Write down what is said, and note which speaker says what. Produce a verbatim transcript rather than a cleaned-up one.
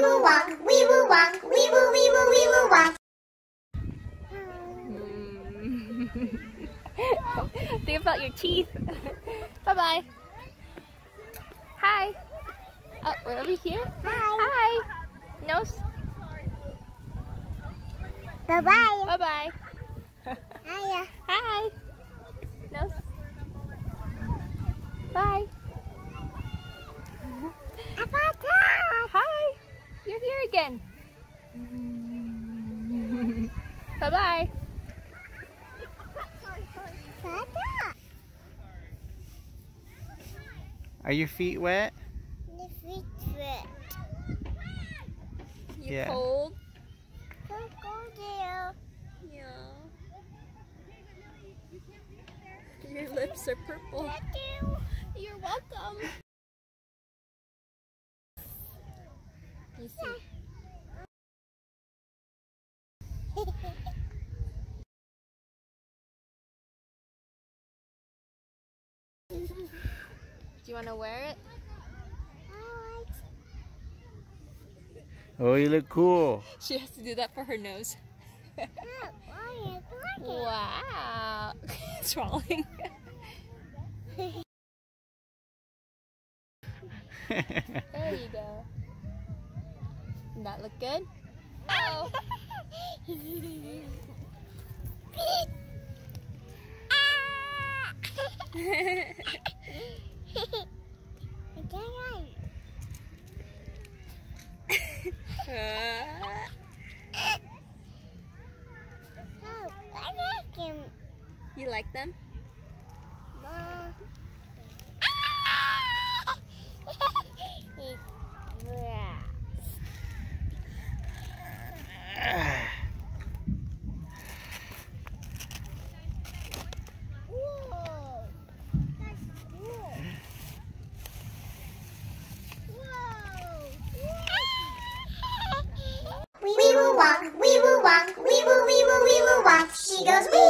Speaker 1: woo walk, wee woo walk, wee woo wee woo wee woo walk.
Speaker 2: Think about your teeth. Bye bye. Hi. Oh, we're over here.
Speaker 1: Hi.
Speaker 2: Hi. Nose.
Speaker 1: Bye bye.
Speaker 2: Bye bye.
Speaker 1: Hiya.
Speaker 2: Hi. Nose. Bye. Hi. You're here again. Bye bye.
Speaker 3: Are your feet wet?
Speaker 1: The feet's wet.
Speaker 2: You
Speaker 3: Yeah.
Speaker 2: cold?
Speaker 1: Don't go there.
Speaker 2: Yeah. Your lips are purple.
Speaker 1: Thank you.
Speaker 2: You're welcome. You see. Do you want to wear it?
Speaker 3: Oh, you look cool.
Speaker 2: She has to do that for her nose.
Speaker 1: Wow.
Speaker 2: Wow. Swallowing. There you go. Does that look good? Oh. You like them?
Speaker 1: Wee woo walk, wee woo walk, wee woo wee woo wee woo walk. She goes wee.